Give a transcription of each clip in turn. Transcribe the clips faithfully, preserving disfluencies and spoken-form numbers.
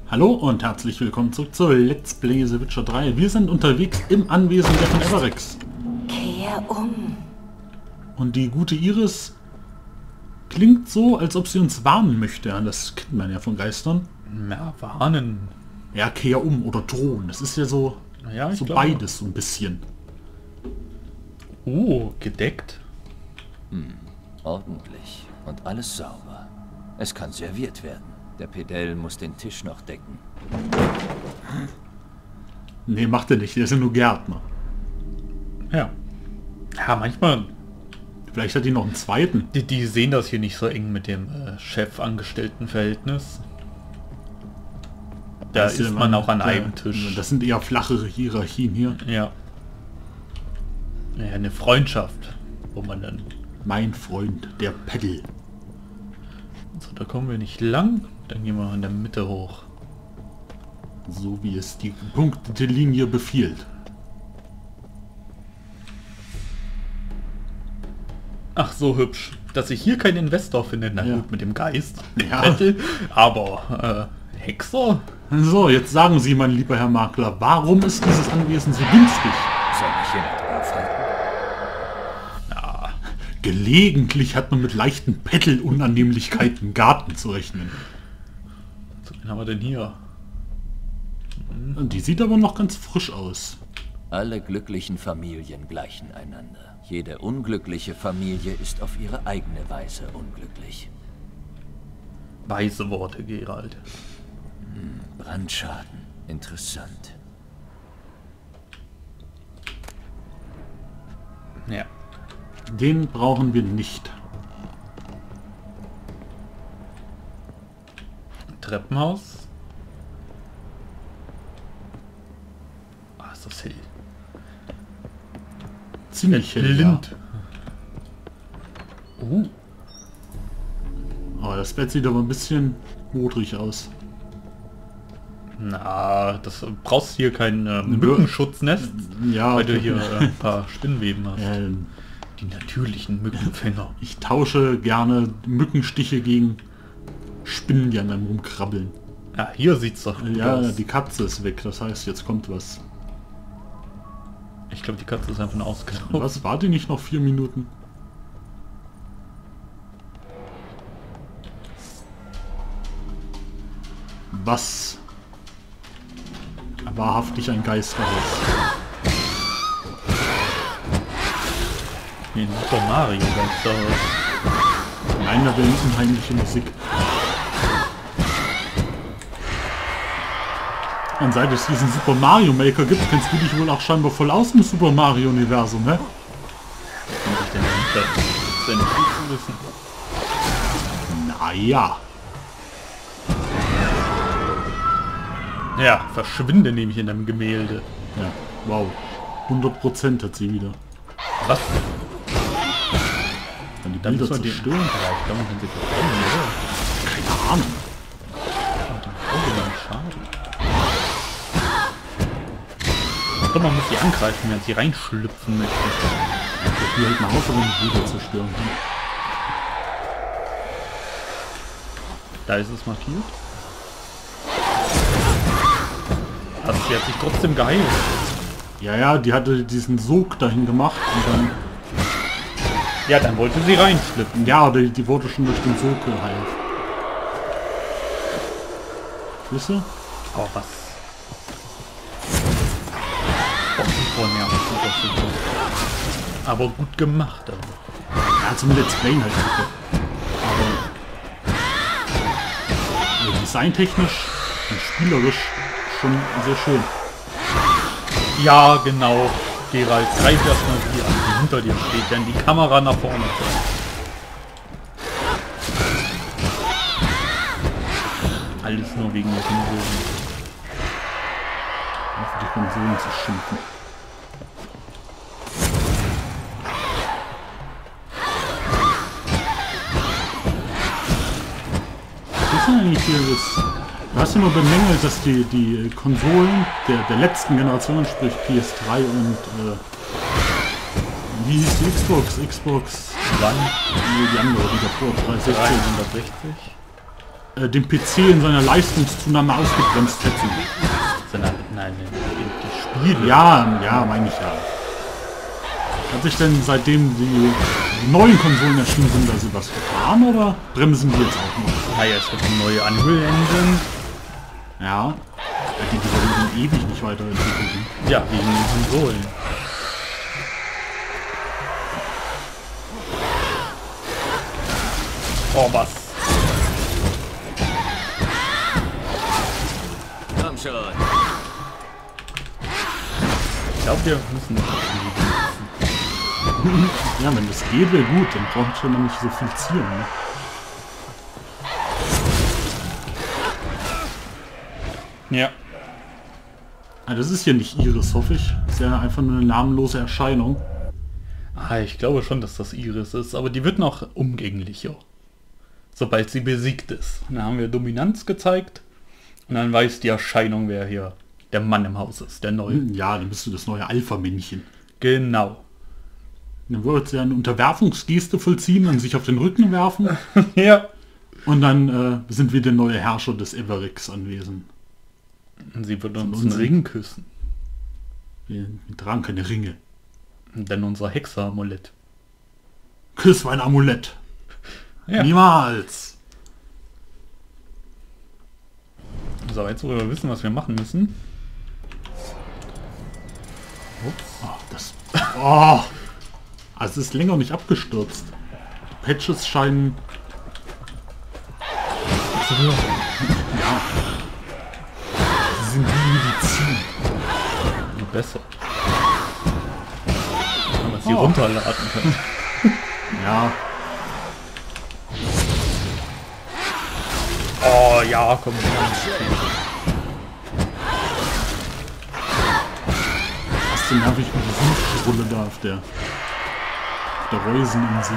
Hallo und herzlich willkommen zurück zu Let's Play The Witcher drei. Wir sind unterwegs im Anwesen der von Everex. Kehr um. Und die gute Iris klingt so, als ob sie uns warnen möchte. Das kennt man ja von Geistern. Ja, warnen. Ja, kehr um oder drohen. Das ist ja so, Ja, ich so glaube. beides so ein bisschen. Oh, gedeckt. Ordentlich und alles sauber. Es kann serviert werden. Der Pedell muss den Tisch noch decken. Nee, macht er nicht. Der ist ja nur Gärtner. Ja. Ja, manchmal, Vielleicht hat die noch einen zweiten. die, die sehen das hier nicht so eng mit dem äh, Chef-Angestellten-Verhältnis. Da Das ist ja man auch an der- einem Tisch. Das sind eher flachere Hierarchien hier. Ja. Ja, eine Freundschaft, wo man dann... Mein Freund, der Pedal. So, da kommen wir nicht lang. Dann gehen wir in der Mitte hoch. So wie es die punktete Linie befiehlt. Ach, so hübsch. Dass ich hier keinen Investor finde. Na Ja. gut, mit dem Geist. Ja. Vettel, aber äh, Hexer? So, jetzt sagen Sie, mein lieber Herr Makler, warum ist dieses Anwesen so günstig? Soll mich jemand aufhalten? Gelegentlich hat man mit leichten Pettel-Unannehmlichkeiten im Garten zu rechnen. So, wen haben wir denn hier? Und die sieht aber noch ganz frisch aus. Alle glücklichen Familien gleichen einander. Jede unglückliche Familie ist auf ihre eigene Weise unglücklich. Weise Worte, Gerald. Brandschaden. Interessant. Ja. Den brauchen wir nicht. Treppenhaus. Ah, ist das hell. Ziemlich hell, Blind. Uh, ja. Aber das Bett sieht aber ein bisschen modrig aus. na, das brauchst hier kein äh, Mückenschutznest, Ja, weil du hier äh, ein paar Spinnweben hast. äh, Die natürlichen Mückenfänger. ich tausche gerne Mückenstiche gegen Spinnen, die an einem rumkrabbeln. Ja, hier sieht's doch gut Ja, aus. die Katze ist weg, das heißt, jetzt kommt was. Ich glaube, die Katze ist einfach nur ausgelaufen. Was, war die nicht noch vier Minuten? Was wahrhaftig ein Geisterhaus. Nee, ein Super Mario Geisterhaus. Nein, da wäre unheimliche Musik. Und seit es diesen Super Mario Maker gibt, kennst du dich wohl auch scheinbar voll aus dem Super Mario Universum, ne? Kann ich denn dahinter? Das ist ja nicht gut zu wissen. Naja. Ja, verschwinde nämlich in einem Gemälde. Ja, wow. hundert Prozent hat sie wieder. Was? Dann die Da Bilder müssen wir den zerstören. Ja, ich glaube, man kann sie verbrennen, oder? Keine Ahnung. Und den Augenland schaden. Ich glaube, man muss sie angreifen, wenn sie reinschlüpfen möchte. Der Spiel halt mal aus, aber die Bilder zerstören kann. Da ist es markiert. Also sie hat sich trotzdem geheilt. Ja, ja, die hatte diesen Sog dahin gemacht und dann... Ja, dann wollte sie reinschlüpfen. Ja, die, die wurde schon durch den Sog geheilt. Wisst ihr? Oh, was? Oh, super nervig. Super, super. Aber gut gemacht. Also. Ja, zum Let's Play halt. Bitte. Aber... Also designtechnisch und spielerisch schon sehr schön. Ja, genau. Gerald, greif erstmal die an, die hinter dir steht, denn die Kamera nach vorne fährt. Alles nur wegen der Konsolen. Auf die Konsolen zu schimpfen. Was ist denn eigentlich hier das? Du hast ja nur bemängelt, dass die, die Konsolen der, der letzten Generation, sprich P S drei und äh, wie hieß die Xbox? Xbox Wann? Nee, die andere, die davor, dreihundertsechzig. dreihundertsechzig. äh, den P C in seiner Leistungszunahme ausgebremst hätten. Nein, nein, die Spiele. Ja, ja, meine ich ja. Hat sich denn seitdem die, die neuen Konsolen erschienen sind, da sie was getan oder bremsen die jetzt auch noch? Ah ja, es gibt eine neue Unreal Engine. Ja. Ja, die die werden ewig nicht weiterentwickeln. Ja, wegen den Konsolen. Oh, was? Komm schon. Ich glaube, wir müssen... Ja, wenn das geht, wäre gut, dann braucht schon noch nicht so viel zielen. Ne? Ja. Ah, das ist ja nicht Iris, hoffe ich. Das ist ja einfach nur eine namenlose Erscheinung. Ah, ich glaube schon, dass das Iris ist, aber die wird noch umgänglicher. Sobald sie besiegt ist. Und dann haben wir Dominanz gezeigt und dann weiß die Erscheinung, wer hier der Mann im Haus ist, der neue. Ja, dann bist du das neue Alpha-Männchen. Genau. Dann wird sie eine Unterwerfungsgeste vollziehen und sich auf den Rücken werfen. Ja. Und dann äh, sind wir der neue Herrscher des Everix anwesend. Und sie wird uns Von einen uns. Ring küssen. Wir, wir tragen keine Ringe. Und dann unser Hexer-Amulett. Küss mein Amulett. Ja. Niemals. So, jetzt wo wir wissen, was wir machen müssen. Oh, das... Oh. Also es ist länger nicht abgestürzt. Die Patches scheinen... Ja. Sie sind wie Medizin. Und besser. Wenn man sie Oh. runterladen kann. Ja. Oh ja, komm. Fast so nervig mit der Suchrolle da auf der, auf der Reuseninsel.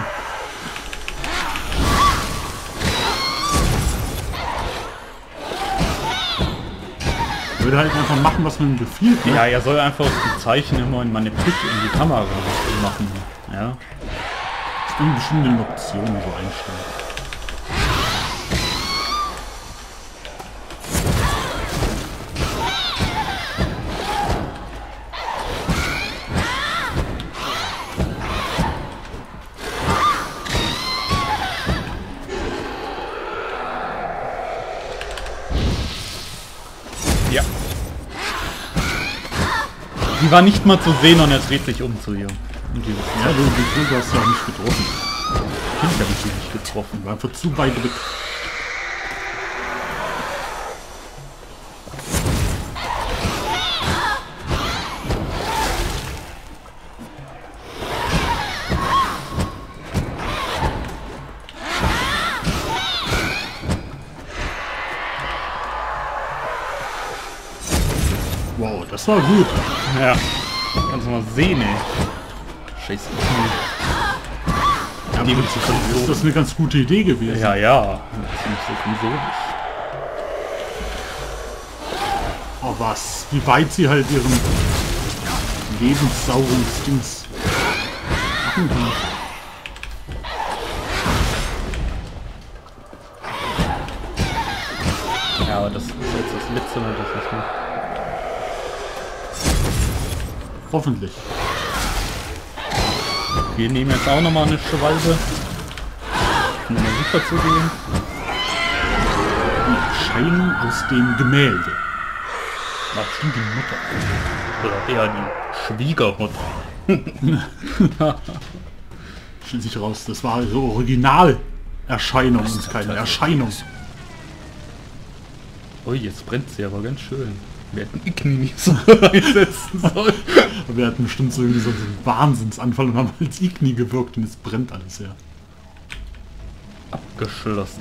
Ich würde halt einfach machen, was man ihm befiehlt. Ne? Ja, er soll einfach die Zeichen immer in meine Blick in die Kamera machen. Ja. Das können bestimmt in Optionen so einstellen. Ja. Die war nicht mal zu sehen und er dreht sich um zu ihr. Und die Ja, du, du, du hast ja auch nicht getroffen. Kind habe ich sie nicht getroffen. War einfach zu weit weg. Wow, das war gut. Ja. Kannst du mal sehen, ey. Scheiße. Ja, Die gut, mit das ist das eine ganz gute Idee gewesen. Ja, ja. Ziemlich so konsolisch. Oh was, wie weit sie halt ihren Lebenssauerungsdings machen kann. Ja, aber das ist jetzt das letzte Mal, dass ich mache. Hoffentlich. Wir nehmen jetzt auch nochmal eine Schwalbe. Um mal super zu gehen. Die Erscheinung aus dem Gemälde. War bestimmt die Mutter. Oder eher die Schwiegermutter. Stellt sich raus, das war so Originalerscheinung und keine Erscheinung. Ui, jetzt brennt sie aber ganz schön. Wir hätten Igni nicht so einsetzen sollen. Wir hatten bestimmt so irgendwie so einen Wahnsinnsanfall und haben als Igni gewirkt und es brennt alles, ja. Abgeschlossen.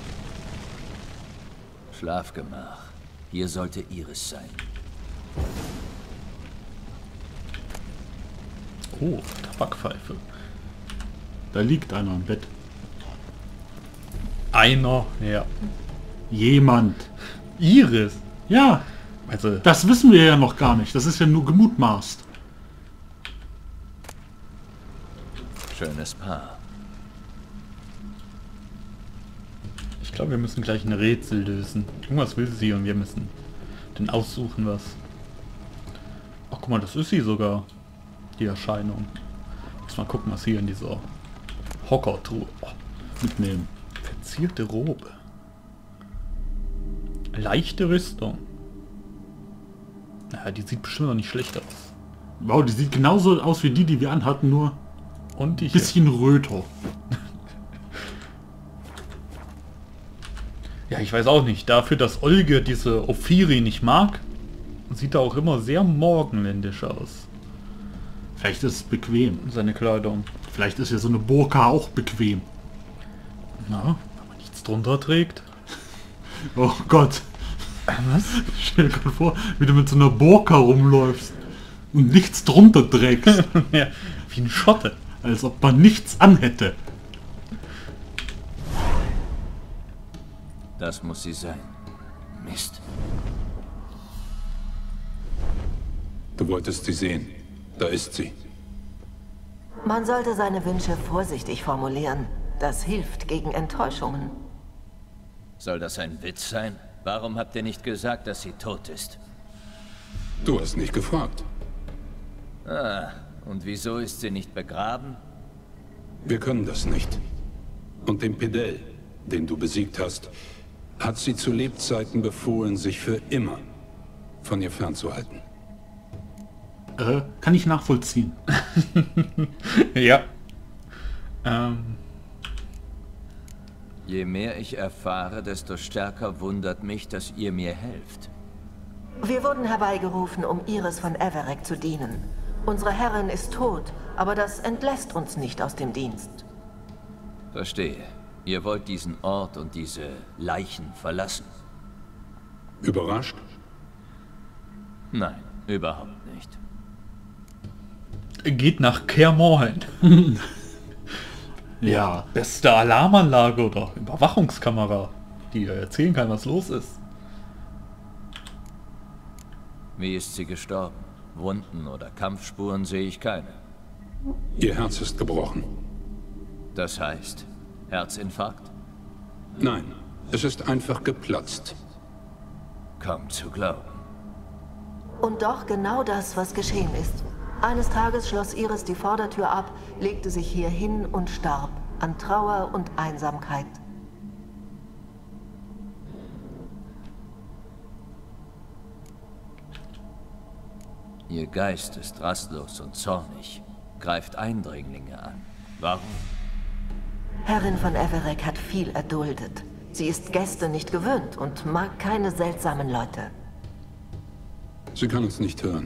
Schlafgemach. Hier sollte Iris sein. Oh, Tabakpfeife. Da liegt einer im Bett. Einer, ja. Jemand. Iris. Ja, Also, das wissen wir ja noch gar nicht. Das ist ja nur gemutmaßt. Schönes Paar. ich glaube, wir müssen gleich ein Rätsel lösen. Irgendwas will sie und wir müssen dann aussuchen, was. Ach, guck mal, das ist sie sogar. Die Erscheinung. Muss mal gucken, was hier in dieser Hockertruhe. Oh, Mitnehmen. verzierte Robe. Leichte Rüstung. Naja, die sieht bestimmt noch nicht schlecht aus. Wow, die sieht genauso aus wie die, die wir anhatten, nur Und die ein hier. bisschen röter. Ja, ich weiß auch nicht. Dafür, dass Olga diese Ophiri nicht mag, sieht er auch immer sehr morgenländisch aus. Vielleicht ist es bequem. Seine Kleidung. Vielleicht ist ja so eine Burka auch bequem. Na, wenn man nichts drunter trägt. Oh Gott. Was? Stell dir gerade vor, wie du mit so einer Burka rumläufst und nichts drunter trägst. Ja, wie ein Schotte. Als ob man nichts anhätte. Das muss sie sein. Mist. Du wolltest sie sehen. Da ist sie. Man sollte seine Wünsche vorsichtig formulieren. Das hilft gegen Enttäuschungen. Soll das ein Witz sein? Warum habt ihr nicht gesagt, dass sie tot ist? Du hast nicht gefragt. Ah, und wieso ist sie nicht begraben? Wir können das nicht. Und dem Pedell, den du besiegt hast, hat sie zu Lebzeiten befohlen, sich für immer von ihr fernzuhalten. Äh, kann ich nachvollziehen. Ja. Ähm. Je mehr ich erfahre, desto stärker wundert mich, dass ihr mir helft. Wir wurden herbeigerufen, um Iris von Everec zu dienen. Unsere Herrin ist tot, aber das entlässt uns nicht aus dem Dienst. Verstehe. Ihr wollt diesen Ort und diese Leichen verlassen? Überrascht? Nein, überhaupt nicht. Geht nach Kermorhen. Ja. Beste Alarmanlage oder Überwachungskamera, die erzählen kann, was los ist. Wie ist sie gestorben? Wunden oder Kampfspuren sehe ich keine. Ihr Herz ist gebrochen. Das heißt, Herzinfarkt? Nein, es ist einfach geplatzt. Kaum zu glauben. Und doch genau das, was geschehen ist. Eines Tages schloss Iris die Vordertür ab, legte sich hier hin und starb an Trauer und Einsamkeit. Ihr Geist ist rastlos und zornig, greift Eindringlinge an. Warum? Herrin von Everec hat viel erduldet. Sie ist Gäste nicht gewöhnt und mag keine seltsamen Leute. Sie kann uns nicht hören.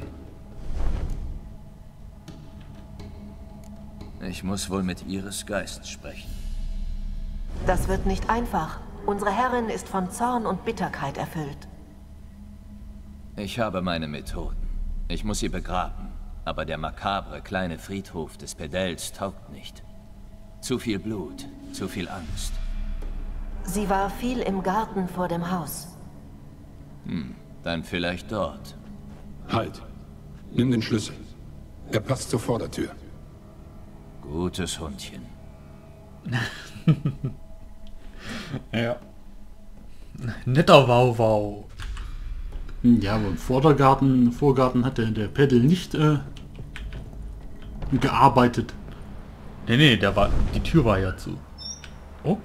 Ich muss wohl mit Iris Geist sprechen. Das wird nicht einfach. Unsere Herrin ist von Zorn und Bitterkeit erfüllt. Ich habe meine Methoden. Ich muss sie begraben. Aber der makabre kleine Friedhof des Pedells taugt nicht. Zu viel Blut, zu viel Angst. Sie war viel im Garten vor dem Haus. Hm, dann vielleicht dort. Halt! Nimm den Schlüssel. Er passt zur Vordertür. Gutes Hundchen. Ja. Netter Wauwau. Ja, aber im Vordergarten, im Vorgarten hat der, der Pedal nicht äh, gearbeitet. Nee, nee, der war, die Tür war ja zu. Oh.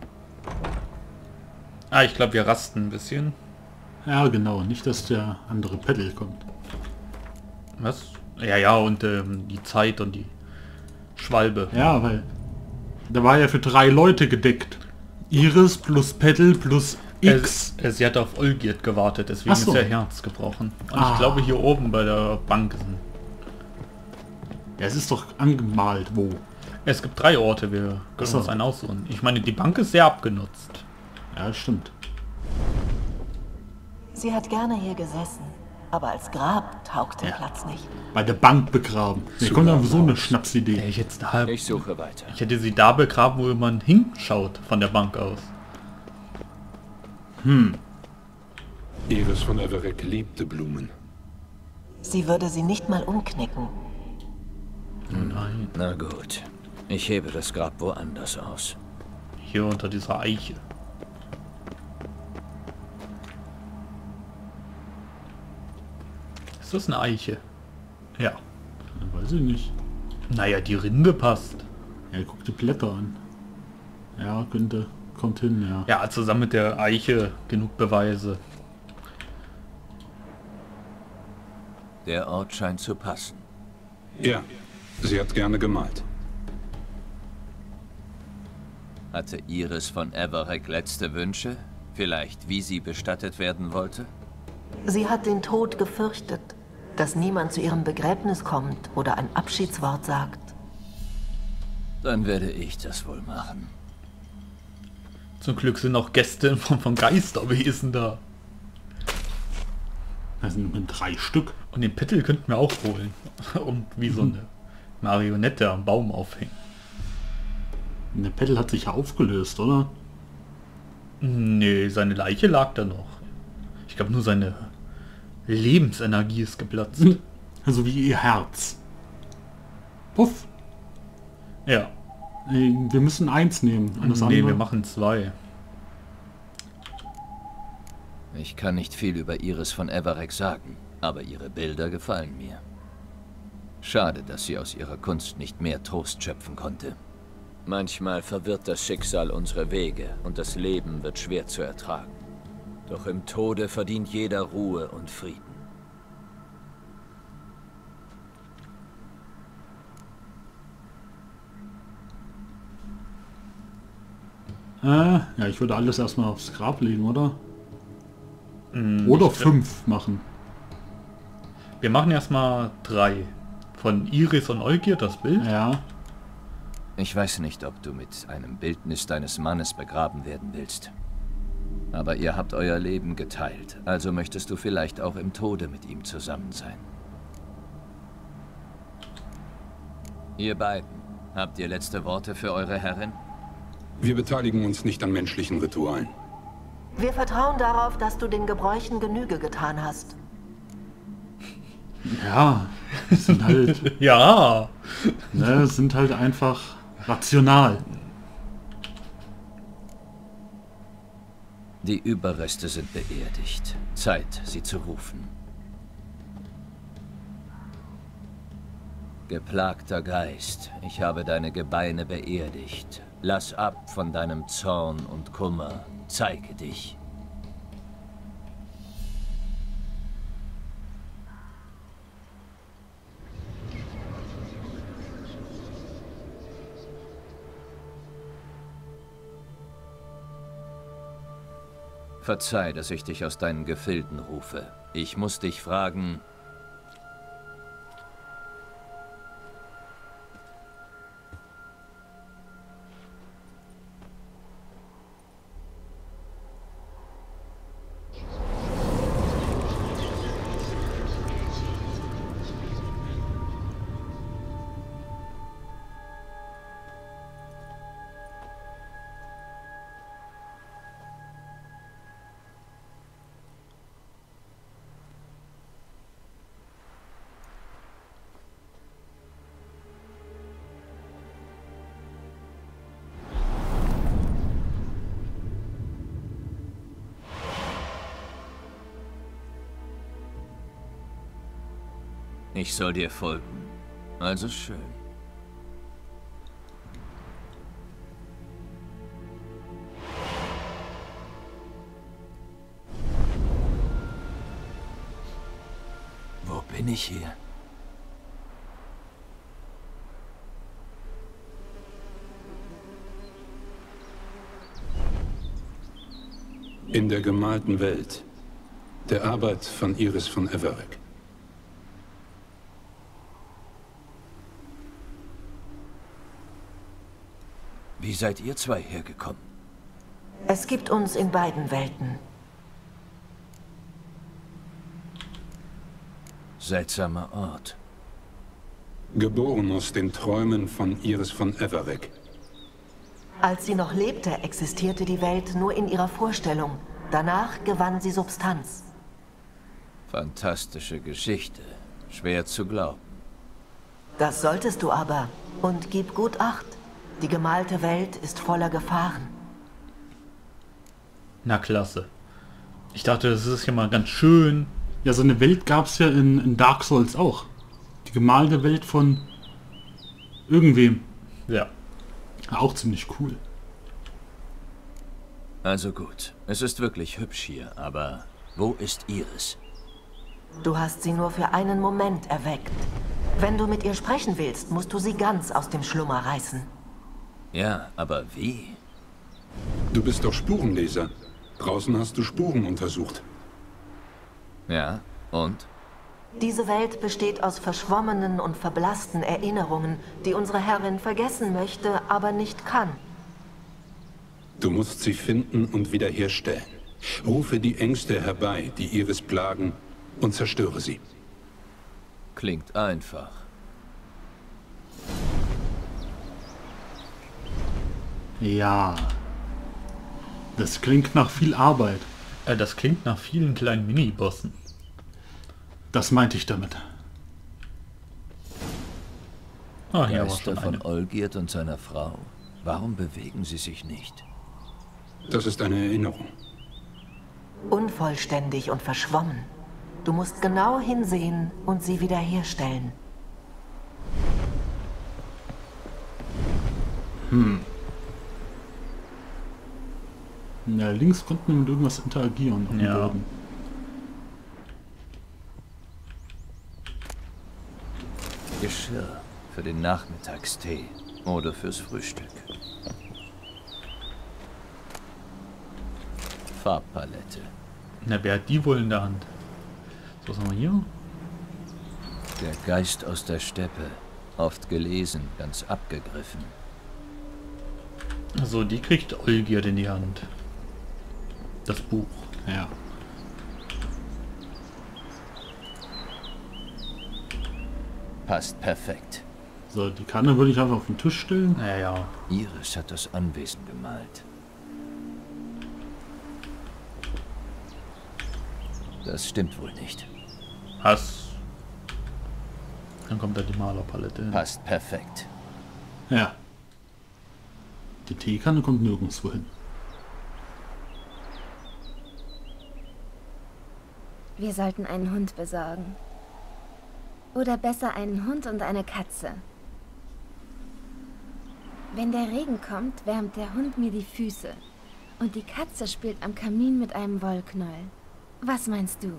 Ah, ich glaube, wir rasten ein bisschen. Ja, genau. Nicht, dass der andere Pedal kommt. Was? Ja, ja, und ähm, die Zeit und die Schwalbe. Ja, weil da war ja für drei Leute gedeckt. Iris plus Pedal plus X. Es, es, sie hat auf Olgierd gewartet, deswegen Ach so. ist ihr Herz gebrochen. Und Ah. ich glaube, hier oben bei der Bank sind. Ja, es ist doch angemalt, wo. Es gibt drei Orte, wir können Ach so. uns einen aussuchen. Ich meine, die Bank ist sehr abgenutzt. Ja, stimmt. Sie hat gerne hier gesessen, aber als Grab taugt der Ja. Platz nicht. Bei der Bank begraben. Hier kommt dann so eine Schnapsidee. Hätte ich jetzt da, Ich suche weiter. ich hätte sie da begraben, wo man hinschaut von der Bank aus. Iris von Everec liebte Blumen. Sie würde sie nicht mal umknicken. Oh nein, Na gut. Ich hebe das Grab woanders aus. hier unter dieser Eiche. Ist das eine Eiche? Ja. Weiß ich nicht. Naja, die Rinde passt. Ja, guck die Blätter an. Ja, könnte. Kommt hin, ja. Ja, zusammen mit der Eiche genug Beweise. Der Ort scheint zu passen. Ja, sie hat gerne gemalt. Hatte Iris von Everec letzte Wünsche? Vielleicht, wie sie bestattet werden wollte? Sie hat den Tod gefürchtet, dass niemand zu ihrem Begräbnis kommt oder ein Abschiedswort sagt. Dann werde ich das wohl machen. Zum Glück sind auch Gäste in Form von Geisterwesen da. Das sind mit drei Stück. Und den Pettel könnten wir auch holen. Und wie so eine Marionette am Baum aufhängen. Der Pettel hat sich ja aufgelöst, oder? Nee, seine Leiche lag da noch. Ich glaube nur seine Lebensenergie ist geplatzt. Also wie ihr Herz. Puff. Ja. Äh, Wir müssen eins nehmen. Alles Nee, andere. wir machen zwei. Ich kann nicht viel über Iris von Everec sagen, aber ihre Bilder gefallen mir. Schade, dass sie aus ihrer Kunst nicht mehr Trost schöpfen konnte. Manchmal verwirrt das Schicksal unsere Wege und das Leben wird schwer zu ertragen. Doch im Tode verdient jeder Ruhe und Frieden. Äh, ja, ich würde alles erstmal aufs Grab legen, oder? Mm, Oder ich- fünf machen. Wir machen erstmal drei. Von Iris und Eugier das Bild. Ja. Ich weiß nicht, ob du mit einem Bildnis deines Mannes begraben werden willst. Aber ihr habt euer Leben geteilt, also möchtest du vielleicht auch im Tode mit ihm zusammen sein. Ihr beiden, habt ihr letzte Worte für eure Herrin? Wir beteiligen uns nicht an menschlichen Ritualen. Wir vertrauen darauf, dass du den Gebräuchen Genüge getan hast. Ja. Es sind halt, Ja. ne, es sind halt einfach rational. Die Überreste sind beerdigt. Zeit, sie zu rufen. Geplagter Geist, ich habe deine Gebeine beerdigt. Lass ab von deinem Zorn und Kummer. Zeige dich. Verzeih, dass ich dich aus deinen Gefilden rufe. Ich muss dich fragen... Ich soll dir folgen. Also schön. Wo bin ich hier? In der gemalten Welt. Der Arbeit von Iris von Everec. Wie seid ihr zwei hergekommen? Es gibt uns in beiden Welten. Seltsamer Ort. Geboren aus den Träumen von Iris von Everec. Als sie noch lebte, existierte die Welt nur in ihrer Vorstellung. Danach gewann sie Substanz. Fantastische Geschichte. Schwer zu glauben. Das solltest du aber. Und gib gut Acht. Die gemalte Welt ist voller Gefahren. Na klasse. Ich dachte, das ist ja mal ganz schön. Ja, so eine Welt gab es ja in, in Dark Souls auch. Die gemalte Welt von irgendwem. Ja. Auch ziemlich cool. Also gut, es ist wirklich hübsch hier, aber wo ist Iris? Du hast sie nur für einen Moment erweckt. Wenn du mit ihr sprechen willst, musst du sie ganz aus dem Schlummer reißen. Ja, aber wie? Du bist doch Spurenleser. Draußen hast du Spuren untersucht. Ja, und? Diese Welt besteht aus verschwommenen und verblassten Erinnerungen, die unsere Herrin vergessen möchte, aber nicht kann. Du musst sie finden und wiederherstellen. Rufe die Ängste herbei, die Iris plagen, und zerstöre sie. Klingt einfach. Ja. Das klingt nach viel Arbeit. Äh, das klingt nach vielen kleinen Mini-Bossen. Das meinte ich damit. Ah, hier war Geister schon von eine. Olgierd und seiner Frau. Warum bewegen sie sich nicht? Das ist eine Erinnerung. Unvollständig und verschwommen. Du musst genau hinsehen und sie wiederherstellen. Ja, links konnten wir mit irgendwas interagieren. auf dem Ja. Boden. Geschirr für den Nachmittagstee oder fürs Frühstück. Farbpalette. Na, wer hat die wohl in der Hand? So, was haben wir hier? Der Geist aus der Steppe. Oft gelesen, ganz abgegriffen. Also, die kriegt Olgierd in die Hand. Das Buch. Ja. Passt perfekt. So, die Kanne würde ich einfach auf den Tisch stellen. Naja. Iris hat das Anwesen gemalt. Das stimmt wohl nicht. Hast. Dann kommt da die Malerpalette hin. Passt perfekt. Ja. Die Teekanne kommt nirgendwo hin. Wir sollten einen Hund besorgen. Oder besser einen Hund und eine Katze. Wenn der Regen kommt, wärmt der Hund mir die Füße. Und die Katze spielt am Kamin mit einem Wollknäuel. Was meinst du?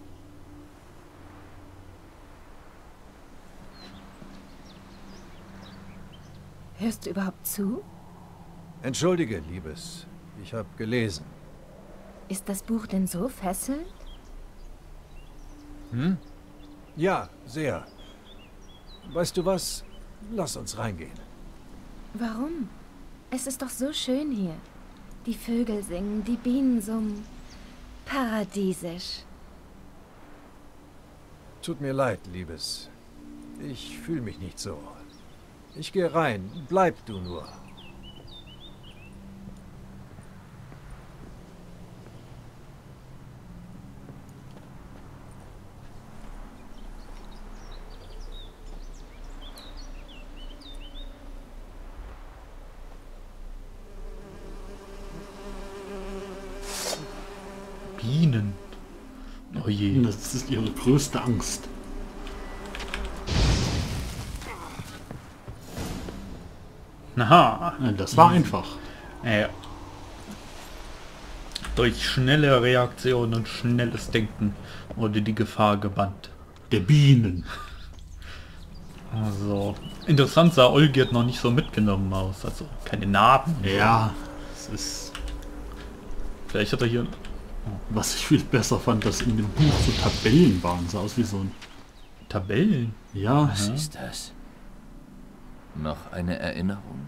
Hörst du überhaupt zu? Entschuldige, Liebes. Ich habe gelesen. Ist das Buch denn so fesselnd? Hm? Ja, sehr. Weißt du was? Lass uns reingehen. Warum? Es ist doch so schön hier. Die Vögel singen, die Bienen summen. Paradiesisch. Tut mir leid, Liebes. Ich fühle mich nicht so. Ich gehe rein. Bleib du nur. Bienen. Oh je. Das ist ihre größte Angst. Aha. Ja, das war einfach. Ja. Durch schnelle Reaktion und schnelles Denken wurde die Gefahr gebannt. Der Bienen. Also, interessant sah Olgierd noch nicht so mitgenommen aus. Also, keine Narben. Ja, es ist... Vielleicht hat er hier... Was ich viel besser fand, dass in dem Buch so Tabellen waren. Sah aus wie so ein... Tabellen. Ja, Was ist das? Noch eine Erinnerung?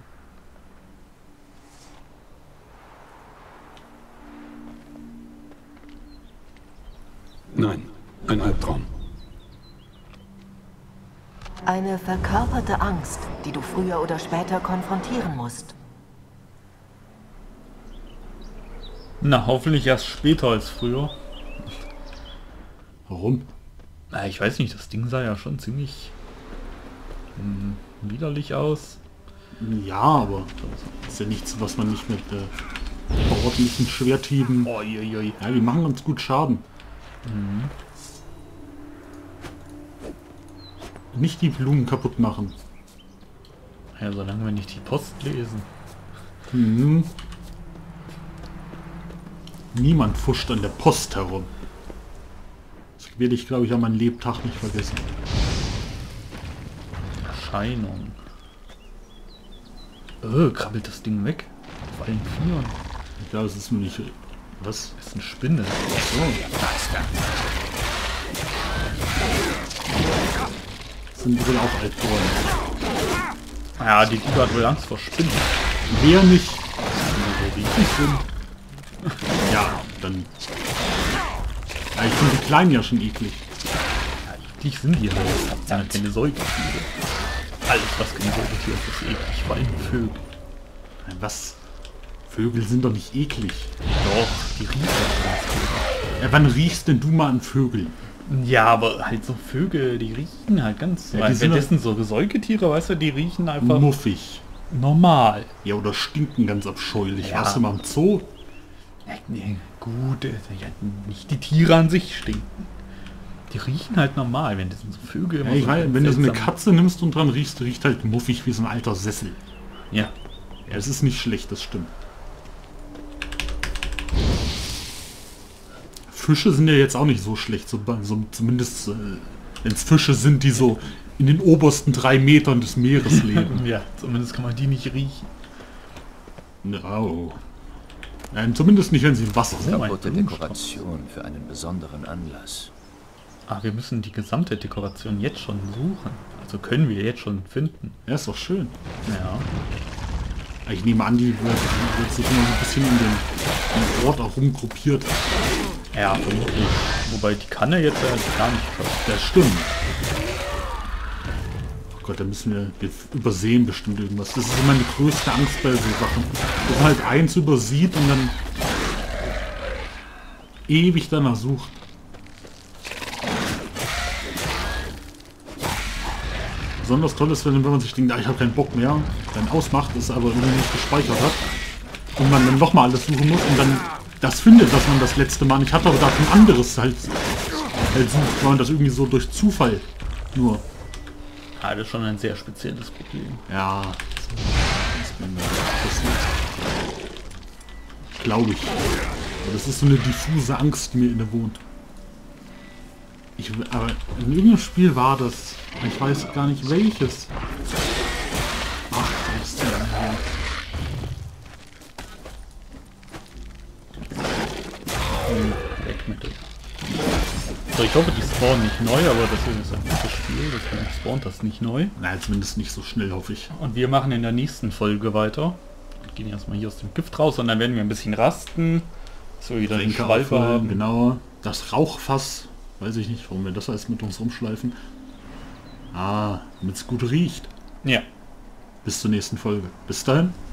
Nein, ein Albtraum. Eine verkörperte Angst, die du früher oder später konfrontieren musst. Na, hoffentlich erst später als früher. warum? Na, ich weiß nicht, das Ding sah ja schon ziemlich hm, widerlich aus. Ja, aber das ist ja nichts, was man nicht mit äh, ordentlichen Schwerthieben... Oi, oi, oi. Ja, die machen uns gut Schaden. Nicht die Blumen kaputt machen. Ja, solange wir nicht die Post lesen. Mhm. Niemand fuscht an der Post herum. Das werde ich, glaube ich, an meinem Lebtag nicht vergessen. Erscheinung. Oh, krabbelt das Ding weg? Auf allen Vieren. Ich glaube, es ist nur nicht... Was? Das ist eine Spinne. So. Das sind wohl auch alt geworden. Ja, die Tiger hat wohl Angst vor Spinnen. Wer nicht so richtig sind. Ja, dann... Ja, ich finde die Kleinen ja schon eklig. Die sind die halt. Das sind keine Säugetiere. Alles, was kein Säugetier ist, ist eklig. Vor allem Vögel. Was? Vögel sind doch nicht eklig. Doch, die riechen ganz Ja, wann riechst denn du mal an Vögeln? gut. Ja, aber halt so Vögel, die riechen halt ganz... Ja, die weil sind währenddessen so Säugetiere, weißt du, die riechen einfach Muffig. normal. Ja, oder stinken ganz abscheulich. Ja. Warst du mal im Zoo? Ja, nee, gut, äh, ja, nicht die Tiere an sich stinken. Die riechen halt normal, wenn das sind so Vögel... Ja, immer ich so weiß, wenn du so eine seltsam- Katze nimmst und dran riechst, riecht halt muffig wie so ein alter Sessel. Ja. Ja, es ist nicht schlecht, das stimmt. Fische sind ja jetzt auch nicht so schlecht, so, so zumindest äh, wenn es Fische sind, die so in den obersten drei Metern des Meeres leben. Ja, zumindest kann man die nicht riechen. No. Ähm, zumindest nicht, wenn sie im Wasser sind. Oh, mein Kaputte Blumenstrauß. Dekoration für einen besonderen Anlass. Ah, wir müssen die gesamte Dekoration jetzt schon suchen. Also können wir jetzt schon finden. Ja, ist doch schön. Ja. Ich nehme an, die wird, die wird sich immer so ein bisschen in den, den Ort auch rumgruppiert. Ja, vermutlich. Wobei die Kanne jetzt ja gar nicht schaut. Das stimmt. Oh Gott, da müssen wir, wir übersehen bestimmt irgendwas. Das ist immer die größte Angst bei so Sachen. Dass man halt eins übersieht und dann ewig danach sucht. Besonders toll ist, wenn, wenn man sich denkt, ah, ich habe keinen Bock mehr, dann ausmacht, es aber irgendwie nicht gespeichert hat und man dann nochmal alles suchen muss und dann das findet, was man das letzte Mal nicht hatte, aber dafür ein anderes halt, halt sucht, weil man das irgendwie so durch Zufall nur. Ah, das ist schon ein sehr spezielles Problem. Ja, das ist mir passiert. Glaube ich. Aber das ist so eine diffuse Angst, die mir inne wohnt. Ich, aber in irgendeinem Spiel war das. Ich weiß gar nicht welches. Ach, das ist ja her. Hm, weg mit dem. So, ich hoffe, die spawnen nicht neu, aber das ist ein gutes Spiel, deswegen spawnt das nicht neu. Nein, zumindest nicht so schnell, hoffe ich. Und wir machen in der nächsten Folge weiter. Und gehen erstmal hier aus dem Gift raus und dann werden wir ein bisschen rasten. So wieder den Tränke Schwalbe auffüllen, haben. genau. Das Rauchfass. Weiß ich nicht, warum wir das alles mit uns rumschleifen. Ah, damit es gut riecht. Ja. Bis zur nächsten Folge. Bis dahin.